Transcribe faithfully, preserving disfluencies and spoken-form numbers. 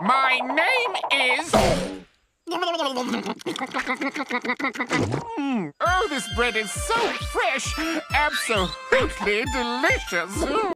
My name is... Mm. Oh, this bread is so fresh. Absolutely delicious.